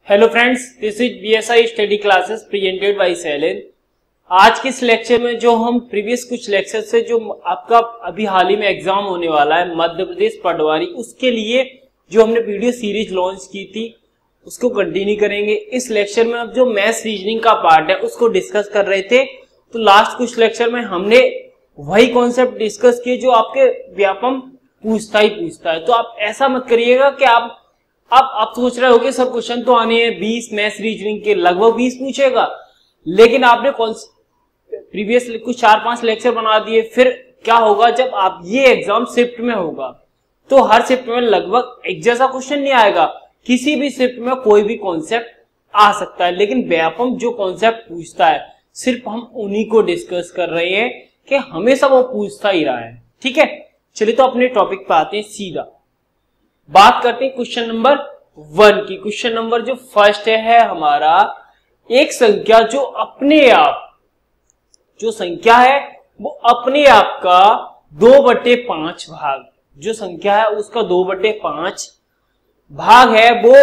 Hello friends, this is BSI study classes presented by सैलिन। आज के इस लेक्चर में जो हम प्रीवियस कुछ लेक्चर से जो आपका अभी हाल ही में एग्जाम होने वाला है मध्य प्रदेश पटवारी, उसके लिए जो हमने वीडियो सीरीज लॉन्च की थी उसको कंटिन्यू करेंगे। इस लेक्चर में अब जो मैथ्स रीजनिंग का पार्ट है उसको डिस्कस कर रहे थे, तो लास्ट कुछ लेक्चर में हमने वही कॉन्सेप्ट डिस्कस किए जो आपके व्यापम पूछता है। तो आप ऐसा मत करिएगा कि आप सोच रहे होगे सब क्वेश्चन तो आने हैं 20 मैथ्स रीजनिंग के लगभग 20 पूछेगा, लेकिन आपने प्रीवियस कुछ 4-5 लेक्चर बना दिए। फिर क्या होगा, जब आप ये एग्जाम शिफ्ट में होगा तो हर शिफ्ट में लगभग एक जैसा क्वेश्चन नहीं आएगा, किसी भी शिफ्ट में कोई भी कॉन्सेप्ट आ सकता है, लेकिन व्यापम जो कॉन्सेप्ट पूछता है सिर्फ हम उन्हीं को डिस्कस कर रहे हैं कि हमेशा वो पूछता ही रहा है। ठीक है, चलिए तो अपने टॉपिक पे आते हैं, सीधा बात करते हैं क्वेश्चन नंबर 1 की। क्वेश्चन नंबर जो फर्स्ट है हमारा, एक संख्या जो अपने आप जो संख्या है वो अपने आप का 2/5 भाग, जो संख्या है उसका 2/5 भाग है, वो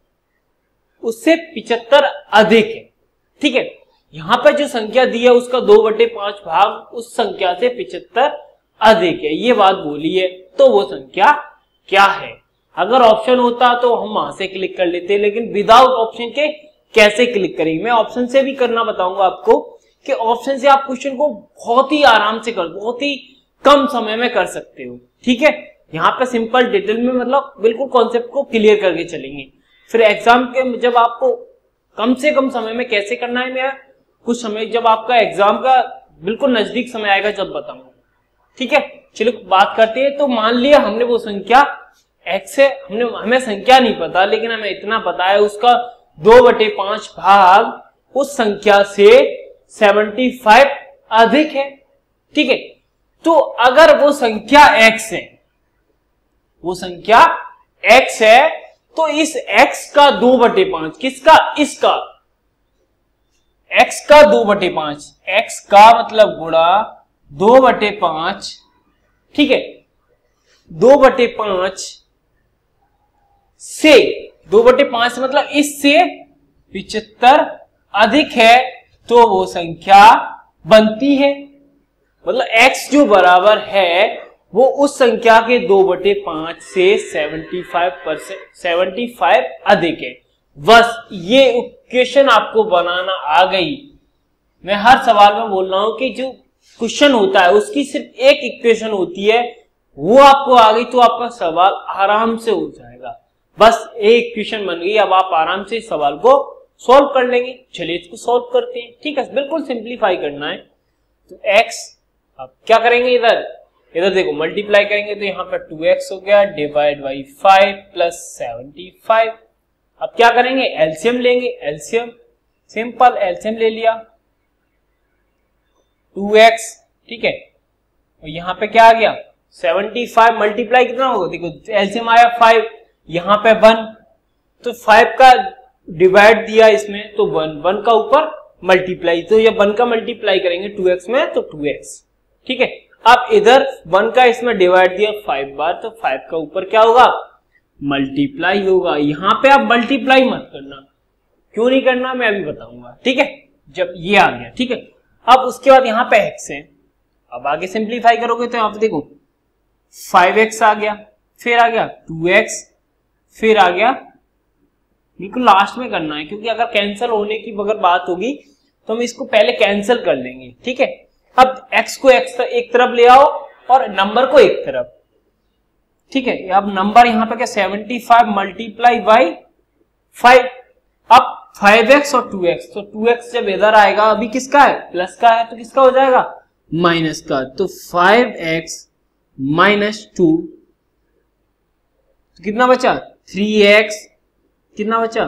उससे 75 अधिक है। ठीक है, यहां पर जो संख्या दी है उसका 2/5 भाग उस संख्या से 75 अधिक है, ये बात बोली है। तो वो संख्या क्या है? अगर ऑप्शन होता तो हम वहां से क्लिक कर लेते, लेकिन विदाउट ऑप्शन के कैसे क्लिक करेंगे? मैं ऑप्शन से भी करना बताऊंगा आपको कि ऑप्शन से आप क्वेश्चन को बहुत ही आराम से बहुत ही कम समय में कर सकते हो। ठीक है, यहाँ पे सिंपल डिटेल में मतलब बिल्कुल कॉन्सेप्ट को क्लियर करके चलेंगे। फिर एग्जाम के जब आपको कम से कम समय में कैसे करना है, मैं कुछ समय जब आपका एग्जाम का बिल्कुल नजदीक समय आएगा जब बताऊंगा। ठीक है, चलो बात करते हैं। तो मान लिया हमने वो संख्या x है, हमें संख्या नहीं पता, लेकिन हमें इतना पता है उसका 2/5 भाग उस संख्या से 75 अधिक है। ठीक है, तो अगर वो संख्या x है, वो संख्या x है, तो इस x का 2/5 किसका? इसका x का 2/5, x का मतलब गुणा 2/5। ठीक है, 2/5 से 2/5 मतलब इससे 75 अधिक है, तो वो संख्या बनती है। मतलब x जो बराबर है वो उस संख्या के 2/5 से 75 अधिक है। बस ये इक्वेशन आपको बनाना आ गई। मैं हर सवाल में बोल रहा हूं कि जो क्वेश्चन होता है उसकी सिर्फ एक इक्वेशन होती है, वो आपको आ गई तो आपका सवाल आराम से हो जाएगा। बस एक इक्वेशन बन गई, अब आप आराम से इस सवाल को सॉल्व कर लेंगे। चलिए इसको सॉल्व करते हैं। ठीक है, बिल्कुल सिंप्लीफाई करना है। तो x अब क्या करेंगे, इधर देखो मल्टीप्लाई करेंगे तो यहाँ पर 2x हो गया, डिवाइड बाई 5 प्लस 75। अब क्या करेंगे, एलसीएम लेंगे। एलसीएम सिंपल एलसीएम ले लिया 2x। ठीक है, और यहाँ पे क्या आ गया 75 मल्टीप्लाई कितना होगा, देखो एलसीएम आया 5, यहाँ पे 1, तो 5 का डिवाइड दिया इसमें तो 1 का ऊपर मल्टीप्लाई, तो ये 1 का मल्टीप्लाई करेंगे 2x में तो 2x। ठीक है, अब इधर 1 का इसमें डिवाइड दिया 5 बार, तो 5 का ऊपर क्या होगा, मल्टीप्लाई होगा। यहाँ पे आप मल्टीप्लाई मत करना, क्यों नहीं करना मैं अभी बताऊंगा। ठीक है, जब ये आ गया। ठीक है, अब उसके बाद यहाँ पे x है, अब आगे सिंप्लीफाई करोगे तो यहाँ पे देखो 5x आ गया, फिर आ गया 2x, फिर आ गया, बिल्कुल लास्ट में करना है क्योंकि अगर कैंसिल होने की अगर बात होगी तो हम इसको पहले कैंसिल कर लेंगे। ठीक है, अब x को एक तरफ ले आओ और नंबर को एक तरफ। ठीक है, अब नंबर यहाँ पे क्या 75 मल्टीप्लाई बाई 5, अब 5x और 2x, तो 2x जब इधर आएगा अभी किसका है, प्लस का है, तो किसका हो जाएगा, माइनस का। तो 5x माइनस 2, तो कितना बचा 3x, कितना बचा।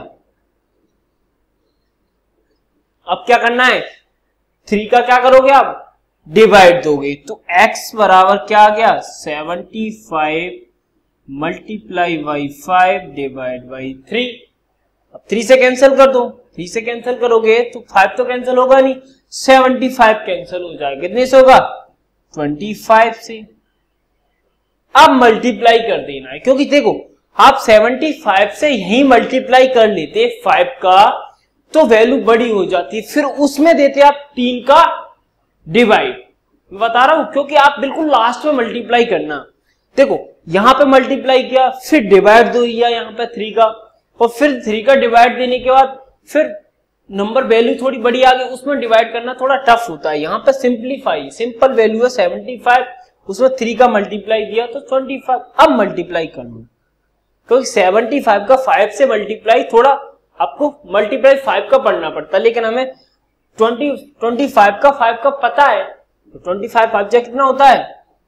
अब क्या करना है, 3 का क्या करोगे आप, डिवाइड दोगे, तो x बराबर क्या आ गया 75 मल्टीप्लाई बाई 5 डिवाइड बाई 3। अब 3 से कैंसिल कर दो, 3 से कैंसिल करोगे तो 5 तो कैंसिल होगा नहीं, 75 कैंसिल हो जाएगा, कितने से होगा 25 से। अब मल्टीप्लाई कर देना है, क्योंकि देखो आप 75 से यही मल्टीप्लाई कर लेते 5 का तो वैल्यू बड़ी हो जाती, फिर उसमें देते आप 3 का डिवाइड। बता रहा हूं क्योंकि आप बिल्कुल लास्ट में मल्टीप्लाई करना। देखो यहां पे मल्टीप्लाई किया, फिर डिवाइड दो दिया यहां पे 3 का, और फिर 3 का डिवाइड देने के बाद फिर नंबर वैल्यू थोड़ी बड़ी आ गई, उसमें डिवाइड करना थोड़ा टफ होता है। यहाँ पे सिंपलीफाई, सिंपल वैल्यू है 75, उसमें 3 का मल्टीप्लाई दिया तो 25। अब मल्टीप्लाई कर लो, क्योंकि 75 का 5 से मल्टीप्लाई थोड़ा आपको मल्टीप्लाई 5 का पढ़ना पड़ता है, लेकिन हमें 25 का 5 का पता है। तो 25 5 कितना होता है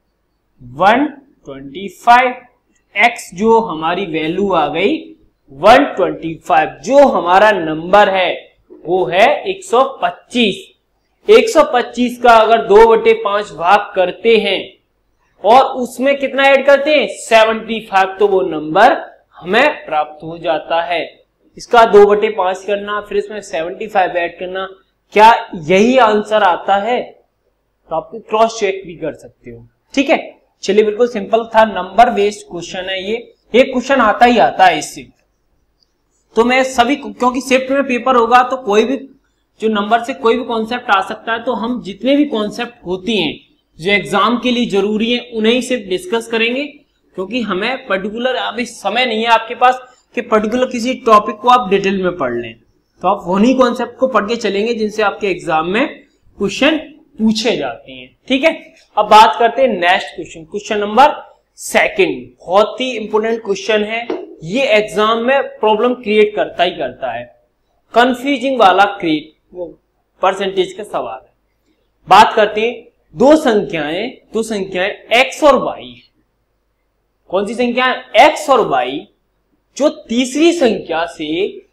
125। x जो हमारी वैल्यू आ गई 125, जो हमारा नंबर है वो है 125। 125 का अगर 2/5 भाग करते हैं और उसमें कितना ऐड करते हैं 75, तो वो नंबर हमें प्राप्त हो जाता है। इसका 2/5 करना, फिर इसमें 75 ऐड करना, क्या यही आंसर आता है? तो आप क्रॉस चेक भी कर सकते हो। ठीक है, चलिए बिल्कुल सिंपल था, नंबर बेस्ड क्वेश्चन है ये क्वेश्चन आता ही आता है इससे। तो मैं सभी, क्योंकि शिफ्ट में पेपर होगा तो कोई भी जो नंबर से कोई भी कॉन्सेप्ट आ सकता है, तो हम जितने भी कॉन्सेप्ट होती हैं जो एग्जाम के लिए जरूरी है उन्हें सिर्फ डिस्कस करेंगे, क्योंकि हमें पर्टिकुलर अभी समय नहीं है आपके पास कि पर्टिकुलर किसी टॉपिक को आप डिटेल में पढ़ लें। तो आप उन्हीं कॉन्सेप्ट को पढ़ के चलेंगे जिनसे आपके एग्जाम में क्वेश्चन पूछे जाते हैं। ठीक है, अब बात करते हैं नेक्स्ट क्वेश्चन, क्वेश्चन नंबर 2। बहुत ही इंपोर्टेंट क्वेश्चन है ये, एग्जाम में प्रॉब्लम क्रिएट करता ही करता है, कंफ्यूजिंग वाला क्रिएट वो परसेंटेज का सवाल है। बात करते हैं दो संख्याएं x और y। कौन सी संख्या है x और y, जो तीसरी संख्या से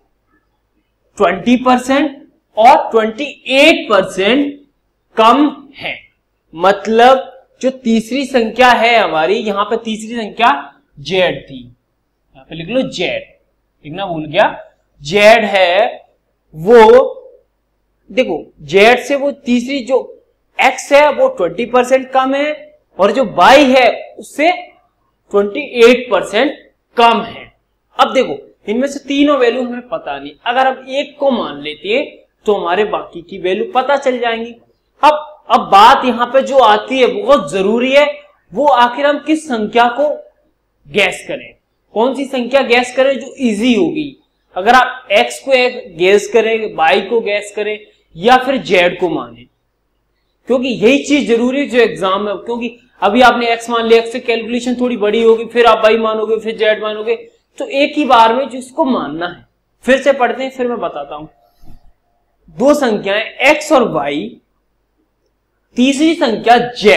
20% और 28% कम है। मतलब जो तीसरी संख्या है हमारी, यहां पे तीसरी संख्या z थी, यहां पे लिख लो z, लिखना भूल गया, z है वो, देखो z से वो तीसरी जो x है वो 20% कम है, और जो y है उससे 28% कम है। अब देखो इनमें से तीनों वैल्यू हमें पता नहीं, अगर हम एक को मान लेते हैं तो हमारे बाकी की वैल्यू पता चल जाएंगी। अब बात यहां पे जो आती है बहुत जरूरी है, वो आखिर हम किस संख्या को गैस करें, कौन सी संख्या गैस करें जो इजी होगी। अगर आप x को गैस करें, y को गैस करें, या फिर z को माने, क्योंकि यही चीज जरूरी है जो एग्जाम में, क्योंकि अभी आपने x मान लिया, x से कैलकुलेशन थोड़ी बड़ी होगी, फिर आप y मानोगे, फिर z मानोगे, तो एक ही बार में जिसको मानना है। फिर से पढ़ते हैं, फिर मैं बताता हूं। दो संख्याएं x और y, तीसरी संख्या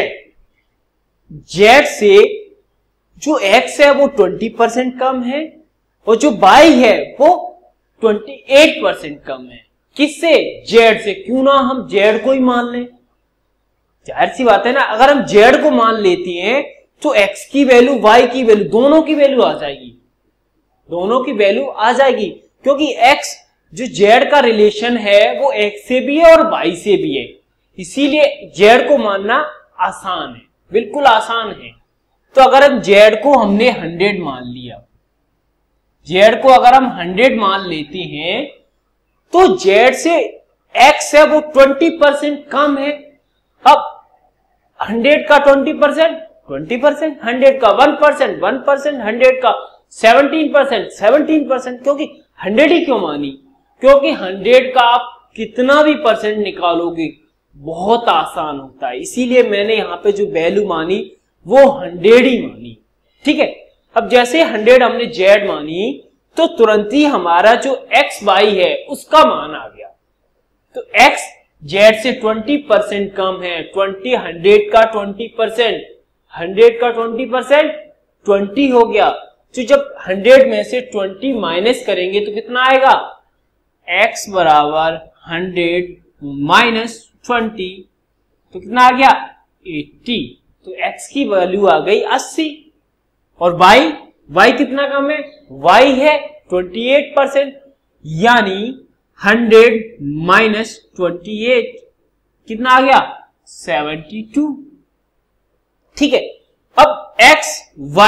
z से जो x है वो 20% कम है, और जो y है वो 28% कम है। किससे? z से। क्यों ना हम z को ही मान लें, जाहिर सी बात है ना, अगर हम z को मान लेते हैं तो x की वैल्यू, y की वैल्यू, दोनों की वैल्यू आ जाएगी, दोनों की वैल्यू आ जाएगी, क्योंकि x जो z का रिलेशन है वो x से भी है और y से भी है, इसीलिए z को मानना आसान है, बिल्कुल आसान है। तो अगर हम z को हमने 100 मान लिया, z को अगर हम 100 मान लेते हैं तो z से x है वो 20% कम है। अब 100 का 20%, 20%, 100 का 1%, 1%, 100 का 17%, 17%, क्योंकि 100 ही क्यों मानी, क्योंकि 100 का आप कितना भी परसेंट निकालोगे बहुत आसान होता है, इसीलिए मैंने यहाँ पे जो वैल्यू मानी वो 100 ही मानी। ठीक है, अब जैसे 100 हमने z मानी तो तुरंत ही हमारा जो x y है उसका मान आ गया। तो x z से 20% कम है, 100 का 20%, 100 का 20%, 20 हो गया। तो जब 100 में से 20 माइनस करेंगे तो कितना आएगा, x बराबर 100 माइनस 20, तो कितना आ गया 80। तो x की वैल्यू आ गई 80, और y कितना कम है, y है 28%, यानी 100 माइनस 28 कितना आ गया 72। ठीक है, अब x y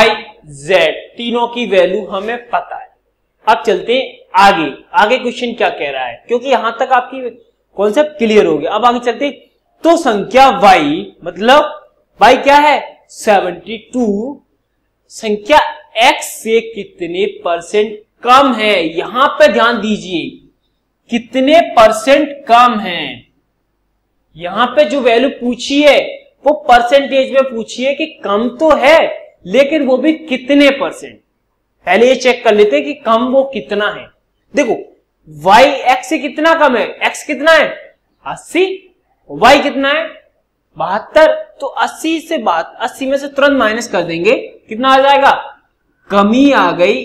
जेड, तीनों की वैल्यू हमें पता है। अब चलते हैं आगे। आगे क्वेश्चन क्या कह रहा है, क्योंकि यहां तक आपकी कॉन्सेप्ट क्लियर हो गया। अब आगे चलते, तो संख्या y, मतलब y क्या है 72, संख्या x से कितने परसेंट कम है। यहां पे ध्यान दीजिए, कितने परसेंट कम है। यहां पे जो वैल्यू पूछी है वो परसेंटेज में पूछी है कि कम तो है, लेकिन वो भी कितने परसेंट। पहले ये चेक कर लेते हैं कि कम वो कितना है। देखो y x से कितना कम है, x कितना है 80, y कितना है 72, तो 80 से 80 में से तुरंत माइनस कर देंगे, कितना आ जाएगा, कमी आ गई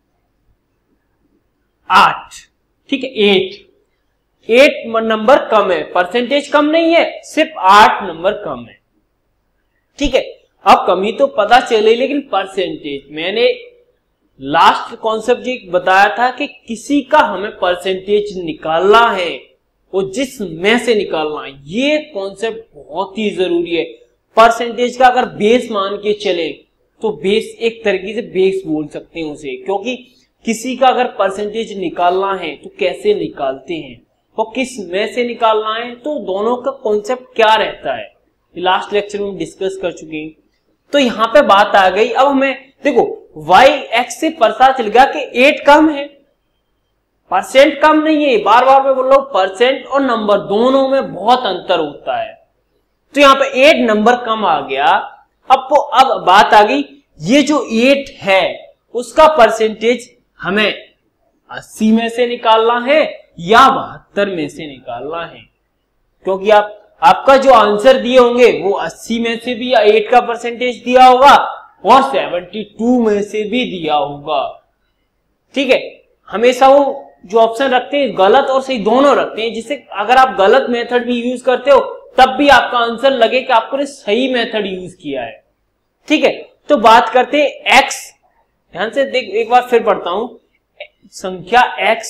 8, ठीक है 8 नंबर कम है, परसेंटेज कम नहीं है, सिर्फ 8 नंबर कम है, ठीक है। अब कमी तो पता चले, लेकिन परसेंटेज, मैंने लास्ट कॉन्सेप्ट ये बताया था कि किसी का हमें परसेंटेज निकालना है और जिस में से निकालना है, ये कॉन्सेप्ट बहुत ही जरूरी है। परसेंटेज का अगर बेस मान के चले तो बेस, एक तरीके से बेस बोल सकते हैं उसे, क्योंकि किसी का अगर परसेंटेज निकालना है तो कैसे निकालते हैं और किस में से निकालना है, तो दोनों का कॉन्सेप्ट क्या रहता है लास्ट लेक्चर में डिस्कस कर चुके हैं। तो यहां पे बात आ गई। अब हमें देखो y x से पता चल गया कि 8 कम है, परसेंट कम नहीं है। बार बार मैं बोल रहा हूं परसेंट और नंबर दोनों में बहुत अंतर होता है, तो यहां पे 8 नंबर कम आ गया। अब बात आ गई, ये जो 8 है उसका परसेंटेज हमें 80 में से निकालना है या 72 में से निकालना है, क्योंकि आपका जो आंसर दिए होंगे वो 80 में से भी 8 का परसेंटेज दिया होगा और 72 में से भी दिया होगा, ठीक है। हमेशा वो जो ऑप्शन रखते हैं गलत और सही दोनों रखते हैं, जिससे अगर आप गलत मेथड भी यूज करते हो तब भी आपका आंसर लगे कि आपने सही मेथड यूज किया है, ठीक है। तो बात करते हैं x, ध्यान से देख, एक बार फिर पढ़ता हूं, संख्या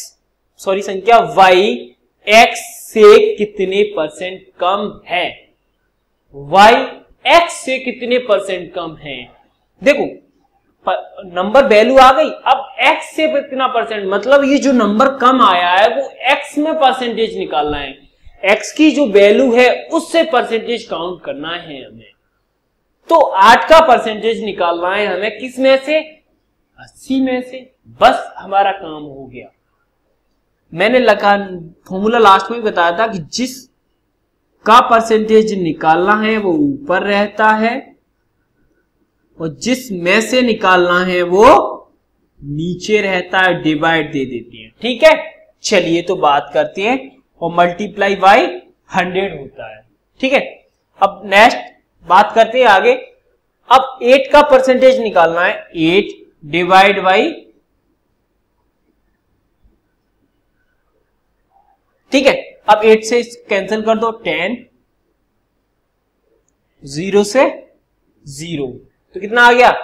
y x से कितने परसेंट कम है, y x से कितने परसेंट कम है। देखो नंबर वैल्यू आ गई, अब x से कितना परसेंट, मतलब ये जो नंबर कम आया है वो x में परसेंटेज निकालना है, x की जो वैल्यू है उससे परसेंटेज काउंट करना है हमें। तो 8 का परसेंटेज निकालना है हमें, किस में से 80 में से, बस हमारा काम हो गया। मैंने लगा फॉर्मूला लास्ट में बताया था कि जिस का परसेंटेज निकालना है वो ऊपर रहता है और जिस में से निकालना है वो नीचे रहता है, डिवाइड दे देती है, ठीक है। चलिए तो बात करते हैं, और मल्टीप्लाई बाय 100 होता है, ठीक है। अब नेक्स्ट बात करते हैं आगे। अब 8 का परसेंटेज निकालना है, 8 डिवाइड बाई, ठीक है। अब 8 से कैंसिल कर दो, 10, 0 से 0, तो कितना आ गया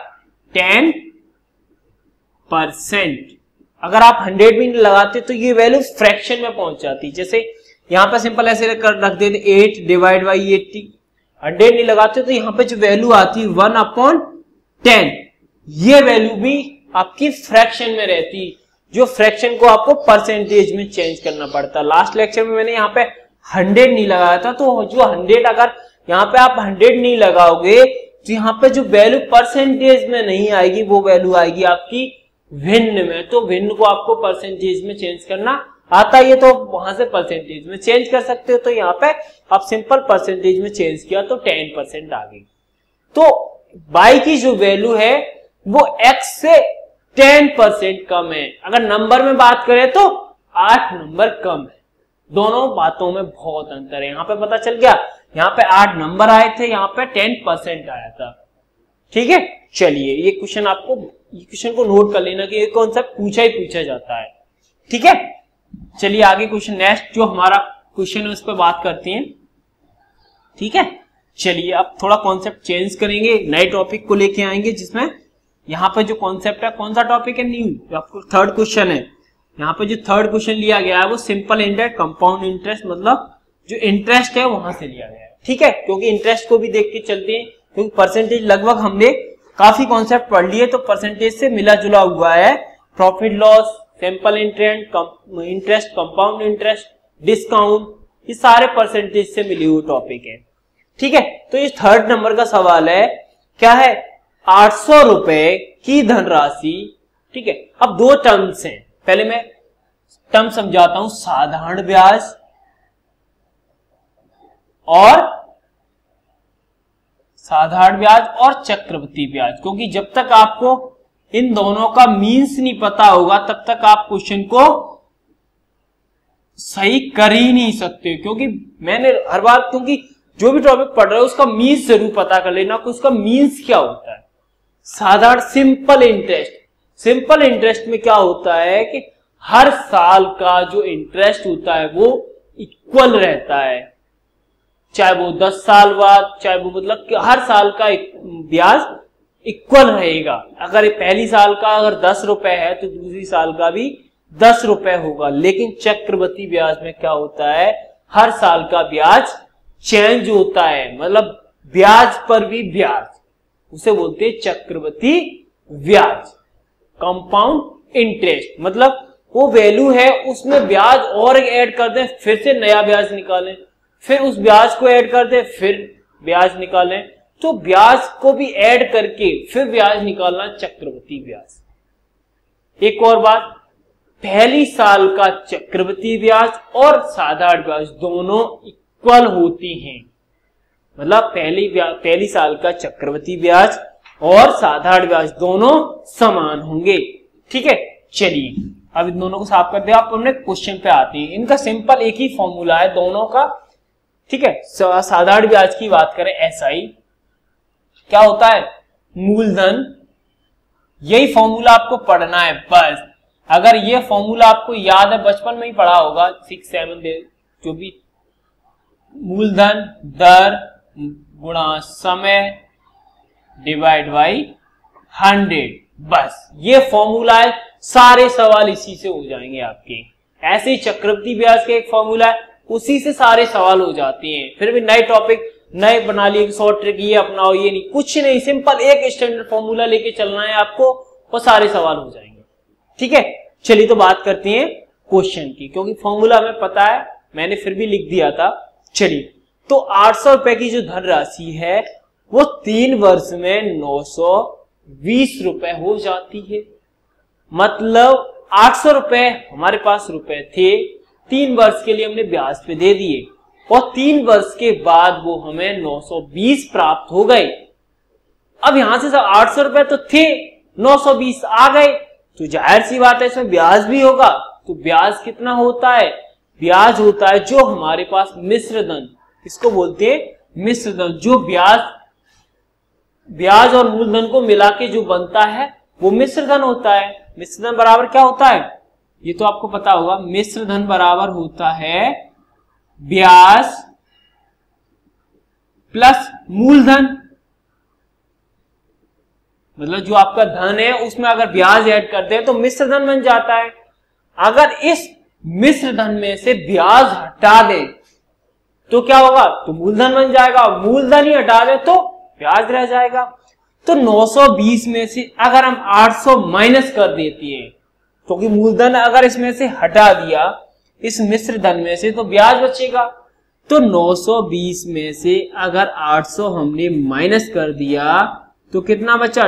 10%। अगर आप 100 भी लगाते तो ये वैल्यू फ्रैक्शन में पहुंच जाती, जैसे यहां पे सिंपल ऐसे रख देते 8 डिवाइड बाई 80, 100 नहीं लगाते तो यहां पे जो वैल्यू आती 1/10, ये वैल्यू भी आपकी फ्रैक्शन में रहती, जो फ्रैक्शन को आपको परसेंटेज में चेंज करना पड़ता। लास्ट लेक्चर में मैंने यहाँ पे 100 नहीं लगाया था, तो जो 100, अगर यहाँ पे आप 100 नहीं लगाओगे तो यहाँ पे जो वैल्यू परसेंटेज में नहीं आएगी वो वैल्यू आएगी आपकी भिन्न में। तो भिन्न को आपको परसेंटेज में चेंज करना आता है, तो वहां से परसेंटेज में चेंज कर सकते हो। तो यहाँ पे आप सिंपल परसेंटेज में चेंज किया तो 10% आ गई। तो y की जो वैल्यू है वो x से 10% कम है। अगर नंबर में बात करें तो 8 नंबर कम है। दोनों बातों में बहुत अंतर है। यहां पे पता चल गया, यहां पे 8 नंबर आए थे, यहां पे 10% आया था, ठीक है। चलिए ये क्वेश्चन को नोट कर लेना कि ये कॉन्सेप्ट पूछा ही पूछा जाता है, ठीक है। चलिए आगे क्वेश्चन, नेक्स्ट जो हमारा क्वेश्चन है उस पर बात करते हैं, ठीक है। चलिए अब थोड़ा कॉन्सेप्ट चेंज करेंगे, नए टॉपिक को लेके आएंगे, जिसमें यहाँ पे जो कॉन्सेप्ट है, कौन सा टॉपिक है, न्यू, आपको थर्ड क्वेश्चन है। यहाँ पे जो थर्ड क्वेश्चन लिया गया है वो सिंपल इंटरेस्ट, कंपाउंड इंटरेस्ट, मतलब जो इंटरेस्ट है वहां से लिया गया है, ठीक है। क्योंकि इंटरेस्ट को भी देख के चलते हैं, क्योंकि परसेंटेज लगभग हमने काफी कॉन्सेप्ट पढ़ लिए, तो परसेंटेज से मिला जुला हुआ है। Profit loss, simple interest, compound interest, discount, ये सारे परसेंटेज से मिले हुए टॉपिक है। ठीक है, तो ये 3rd नंबर का सवाल है, क्या है, 800 रुपए की धनराशि। ठीक है, अब 2 टर्म्स हैं, पहले मैं टर्म समझाता हूं, साधारण ब्याज और चक्रवृद्धि ब्याज, क्योंकि जब तक आपको इन दोनों का मीन्स नहीं पता होगा तब तक आप क्वेश्चन को सही कर ही नहीं सकते। क्योंकि मैंने हर बार, क्योंकि जो भी टॉपिक पढ़ रहे हो उसका मीन्स जरूर पता कर लेना कि उसका मीन्स क्या होता है। साधारण सिंपल इंटरेस्ट में क्या होता है कि हर साल का जो इंटरेस्ट होता है वो इक्वल रहता है, चाहे वो 10 साल बाद, चाहे वो मतलब कि हर साल का ब्याज इक्वल रहेगा। अगर पहली साल का अगर 10 रुपए है तो दूसरी साल का भी 10 रुपए होगा। लेकिन चक्रवृद्धि ब्याज में क्या होता है, हर साल का ब्याज चेंज होता है, मतलब ब्याज पर भी ब्याज, उसे बोलते हैं चक्रवृद्धि ब्याज। कंपाउंड इंटरेस्ट मतलब वो वैल्यू है, उसमें ब्याज और ऐड कर दें, फिर से नया ब्याज निकालें, फिर उस ब्याज को ऐड कर दें, फिर ब्याज निकालें, तो ब्याज को भी ऐड करके फिर ब्याज निकालना चक्रवृद्धि ब्याज। एक और बात, पहली साल का चक्रवृद्धि ब्याज और साधारण ब्याज दोनों इक्वल होती हैं, मतलब पहली साल का चक्रवृद्धि ब्याज और साधारण ब्याज दोनों समान होंगे। ठीक है, चलिए अब इन दोनों को साफ कर दिया, आप अपने क्वेश्चन पे आते हैं। इनका सिंपल एक ही फॉर्मूला है दोनों का। ठीक है, साधारण ब्याज की बात करें, एसआई क्या होता है, मूलधन, यही फॉर्मूला आपको पढ़ना है बस। अगर ये फॉर्मूला आपको याद है, बचपन में ही पढ़ा होगा, 6-7 जो भी, मूलधन दर गुणा समय डिवाइड बाई 100, बस ये फॉर्मूला है, सारे सवाल इसी से हो जाएंगे आपके। ऐसे ही चक्रवृद्धि ब्याज का एक फॉर्मूला है, उसी से सारे सवाल हो जाते हैं। फिर भी नए टॉपिक नए बना लिए, शॉर्ट ट्रिक ये अपनाओ, ये नहीं, कुछ नहीं, सिंपल एक स्टैंडर्ड फॉर्मूला लेके चलना है आपको, वो सारे सवाल हो जाएंगे। ठीक है, चलिए तो बात करते हैं क्वेश्चन की, क्योंकि फॉर्मूला हमें पता है, मैंने फिर भी लिख दिया था। चलिए, तो 800 रुपए की जो धनराशि है वो 3 वर्ष में 920 रुपए हो जाती है। मतलब 800 रुपए हमारे पास रुपए थे, 3 वर्ष के लिए हमने ब्याज पे दे दिए और 3 वर्ष के बाद वो हमें 920 प्राप्त हो गए। अब यहां से 800 रुपए तो थे, 920 आ गए, तो जाहिर सी बात है इसमें ब्याज भी होगा। तो ब्याज कितना होता है, ब्याज होता है जो हमारे पास मिश्र धन, इसको बोलते हैं मिश्र धन, जो ब्याज और मूलधन को मिला के जो बनता है वो मिश्र धन होता है। मिश्र धन बराबर क्या होता है, ये तो आपको पता होगा, मिश्र धन बराबर होता है ब्याज प्लस मूलधन, मतलब जो आपका धन है उसमें अगर ब्याज ऐड करते हैं तो मिश्र धन बन जाता है। अगर इस मिश्र धन में से ब्याज हटा दें तो क्या होगा, तो मूलधन बन जाएगा, मूलधन ही हटा दे तो ब्याज रह जाएगा। तो 920 में से अगर हम 800 माइनस कर देते हैं, क्योंकि मूलधन अगर इसमें से हटा दिया इस मिश्र धन में से तो ब्याज बचेगा। तो 920 में से अगर 800 हमने माइनस कर दिया तो कितना बचा,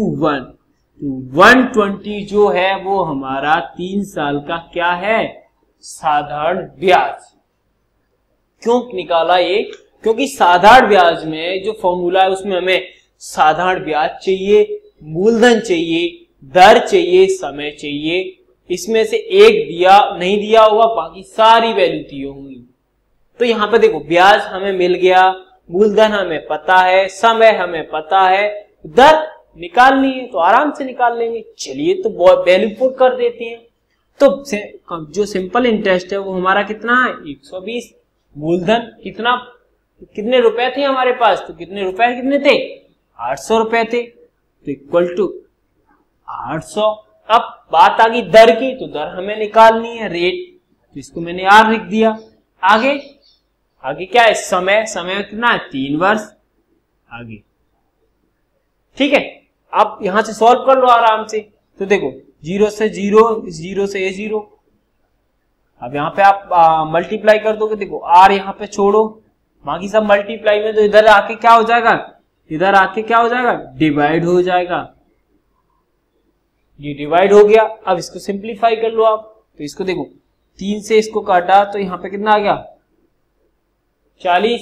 120 जो है वो हमारा 3 साल का क्या है, साधारण ब्याज। क्यों निकाला ये, क्योंकि साधारण ब्याज में जो फॉर्मूला है उसमें हमें साधारण ब्याज चाहिए, मूलधन चाहिए, दर चाहिए, समय चाहिए, इसमें से एक दिया नहीं दिया होगा, बाकी सारी वैल्यू दी होंगी। तो यहां पर देखो, ब्याज हमें मिल गया, मूलधन हमें पता है, समय हमें पता है, दर निकालनी है तो आराम से निकाल लेंगे। चलिए तो वैल्यू पुट कर देते हैं। तो जो सिंपल इंटरेस्ट है वो हमारा कितना है, 120, मूलधन कितने रुपए थे हमारे पास, तो कितने थे, 800 रुपए थे, तो इक्वल टू 800। अब बात आ गई दर की, तो दर हमें निकालनी है, रेट, तो इसको मैंने आर लिख दिया। आगे क्या है, समय कितना है, 3 वर्ष आगे। ठीक है, आप यहां से सॉल्व कर लो आराम से। तो देखो 0 से 0, 0 से ये 0, अब यहाँ पे आप मल्टीप्लाई कर दोगे, देखो r यहाँ पे छोड़ो, बाकी सब मल्टीप्लाई में, तो इधर आके क्या हो जाएगा, इधर आके क्या हो जाएगा, डिवाइड हो जाएगा। ये डिवाइड हो गया। अब इसको सिंप्लीफाई कर लो आप, तो इसको देखो 3 से इसको काटा तो यहाँ पे कितना आ गया 40,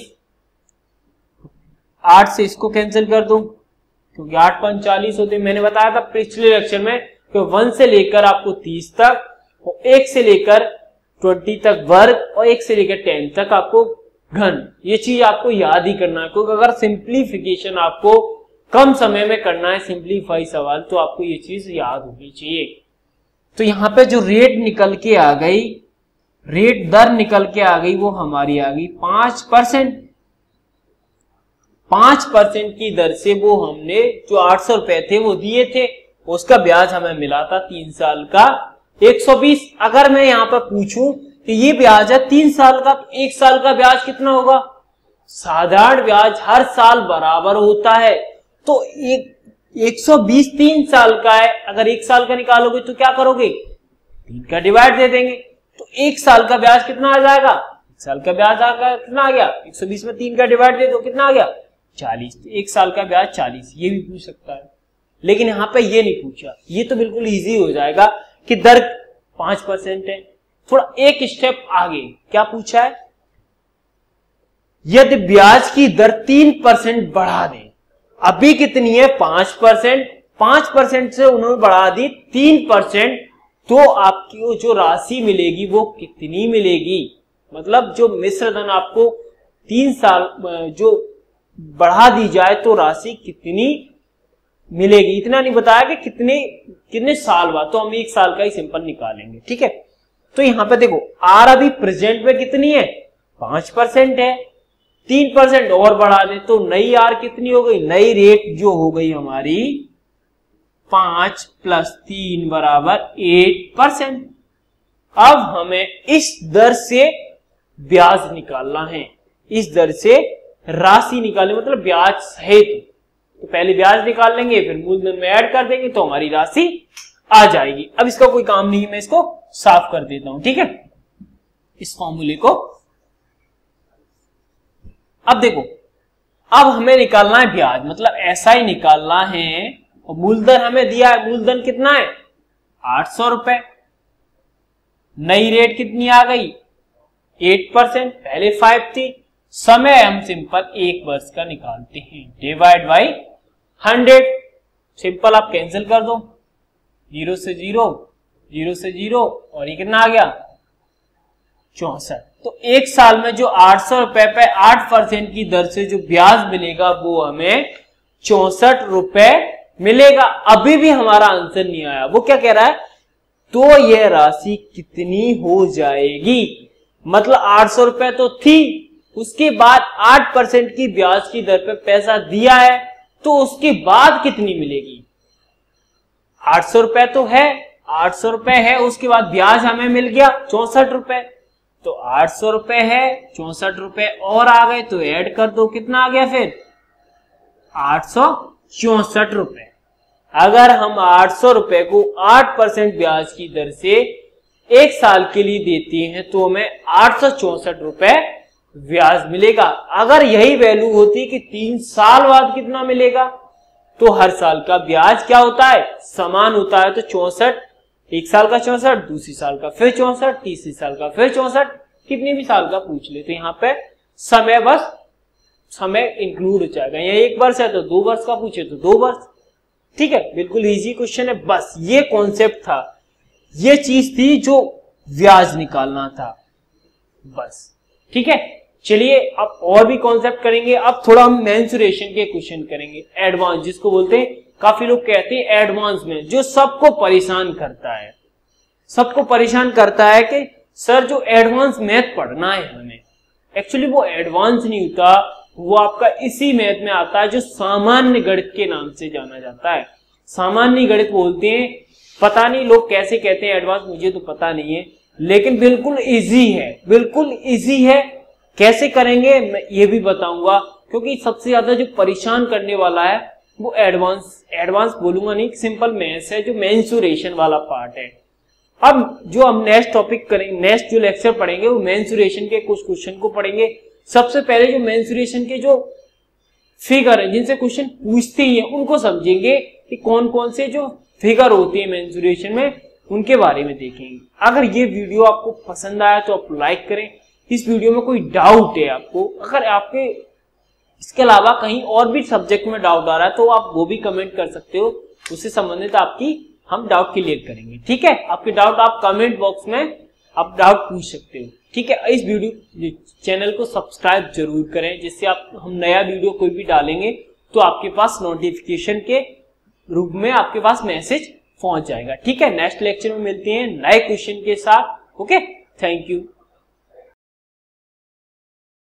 8 से इसको कैंसिल कर दो क्योंकि 8 5 40 होते। मैंने बताया था पिछले लेक्चर में कि 1 से लेकर आपको 30 तक, 1 से लेकर 20 तक वर्ग और 1 से लेकर 10 तक आपको घन। ये चीज आपको याद ही करना है, क्योंकि अगर सिंप्लीफिकेशन आपको कम समय में करना है, सिंप्लीफाई सवाल, तो आपको ये चीज याद होनी चाहिए। तो यहाँ पे जो रेट निकल के आ गई, रेट दर निकल के आ गई, वो हमारी आ गई 5%। 5% की दर से वो हमने जो 800 रुपए थे वो दिए थे, उसका ब्याज हमें मिला था 3 साल का 120। अगर मैं यहाँ पर पूछूं कि ये ब्याज है 3 साल का, तो 1 साल का ब्याज कितना होगा? साधारण ब्याज हर साल बराबर होता है, तो 120 3 साल का है। अगर 1 साल का निकालोगे तो क्या करोगे, 3 का डिवाइड दे देंगे, तो 1 साल का ब्याज कितना आ जाएगा? 1 साल का ब्याज कितना आ गया? 120 में 3 का डिवाइड दे दो, कितना आ गया? 40। तो 1 साल का ब्याज 40। ये भी पूछ सकता है, लेकिन यहाँ पे ये नहीं पूछा। ये तो बिल्कुल इजी हो जाएगा कि दर 5% है। थोड़ा एक स्टेप आगे क्या पूछा है, यदि ब्याज की दर 3% बढ़ा दें, अभी कितनी है 5%, 5% से उन्होंने बढ़ा दी 3%, तो आपकी जो राशि मिलेगी वो कितनी मिलेगी? मतलब जो मिश्र धन आपको 3 साल जो बढ़ा दी जाए तो राशि कितनी मिलेगी, इतना नहीं बताया कि कितने साल बाद, तो हम 1 साल का ही सिंपल निकालेंगे। ठीक है, तो यहां पे देखो आर अभी प्रेजेंट में कितनी है 5% है, 3% और बढ़ा दे तो नई आर कितनी हो गई, नई रेट जो हो गई हमारी 5 + 3 = 8%। अब हमें इस दर से ब्याज निकालना है, इस दर से राशि निकालनी, मतलब ब्याज सहित। तो पहले ब्याज निकाल लेंगे, फिर मूलधन में ऐड कर देंगे तो हमारी राशि आ जाएगी। अब इसका कोई काम नहीं है, मैं इसको साफ कर देता हूं। ठीक है, इस फॉर्मूले को अब देखो, अब हमें निकालना है ब्याज, मतलब ऐसा ही निकालना है। और मूलधन हमें दिया है, मूलधन कितना है 800 रुपए। नई रेट कितनी आ गई 8%, पहले 5 थी। समय हम सिंपल 1 वर्ष का निकालते हैं, डिवाइड बाई 100। सिंपल आप कैंसिल कर दो, 0 से 0, 0 से 0, और ये कितना आ गया 64। तो 1 साल में जो 800 रुपए पे 8% की दर से जो ब्याज मिलेगा वो हमें 64 रुपए मिलेगा। अभी भी हमारा आंसर नहीं आया, वो क्या कह रहा है, तो यह राशि कितनी हो जाएगी। मतलब 800 रुपए तो थी, उसके बाद 8% की ब्याज की दर पे पैसा दिया है, तो उसके बाद कितनी मिलेगी। 800 रुपए तो है, 800 रुपए है, उसके बाद ब्याज हमें मिल गया 64 रुपए। तो 800 रुपए है, 64 रुपए और आ गए तो ऐड कर दो, कितना आ गया फिर 864 रुपए। अगर हम 800 रुपए को 8% ब्याज की दर से 1 साल के लिए देते हैं तो हमें 864 रुपए ब्याज मिलेगा। अगर यही वैल्यू होती कि 3 साल बाद कितना मिलेगा, तो हर साल का ब्याज क्या होता है समान होता है। तो 64, 1 साल का 64, दूसरी साल का फिर 64, तीसरी साल का फिर 64, कितनी भी साल का पूछ ले। तो यहाँ पे समय बस समय इंक्लूड हो जाएगा। यहाँ 1 वर्ष है तो 2 वर्ष का पूछे तो 2 वर्ष। ठीक है, बिल्कुल इजी क्वेश्चन है। बस ये कॉन्सेप्ट था, ये चीज थी जो ब्याज निकालना था बस। ठीक है, चलिए अब और भी कॉन्सेप्ट करेंगे। अब थोड़ा हम मेंसुरेशन के क्वेश्चन करेंगे, एडवांस जिसको बोलते हैं। काफी लोग कहते हैं एडवांस में, जो सबको परेशान करता है, सबको परेशान करता है कि सर जो एडवांस मैथ पढ़ना है हमें, एक्चुअली वो एडवांस नहीं होता, वो आपका इसी मैथ में आता है जो सामान्य गणित के नाम से जाना जाता है। सामान्य गणित बोलते हैं, पता नहीं लोग कैसे कहते हैं एडवांस, मुझे तो पता नहीं है, लेकिन बिल्कुल इजी है, बिल्कुल इजी है। कैसे करेंगे मैं ये भी बताऊंगा, क्योंकि सबसे ज्यादा जो परेशान करने वाला है वो एडवांस बोलूंगा नहीं, सिंपल मैथ्स है जो मेंसुरेशन वाला पार्ट है। अब जो हम नेक्स्ट टॉपिक करेंगे, नेक्स्ट जो लेक्चर पढ़ेंगे वो मेंसुरेशन के कुछ क्वेश्चन को पढ़ेंगे। सबसे पहले जो मेंसुरेशन के जो फिगर है जिनसे क्वेश्चन पूछते ही है उनको समझेंगे कि कौन कौन से जो फिगर होती है मेंसुरेशन में, उनके बारे में देखेंगे। अगर ये वीडियो आपको पसंद आया तो आप लाइक करें। इस वीडियो में कोई डाउट है आपको, अगर आपके इसके अलावा कहीं और भी सब्जेक्ट में डाउट आ रहा है तो आप वो भी कमेंट कर सकते हो, उससे संबंधित आपकी हम डाउट क्लियर करेंगे। ठीक है, आपके डाउट आप कमेंट बॉक्स में आप डाउट पूछ सकते हो। ठीक है, इस वीडियो चैनल को सब्सक्राइब जरूर करें, जिससे आप हम नया वीडियो कोई भी डालेंगे तो आपके पास नोटिफिकेशन के रूप में आपके पास मैसेज पहुंच जाएगा। ठीक है, नेक्स्ट लेक्चर में मिलते हैं नए क्वेश्चन के साथ। Okay, thank you.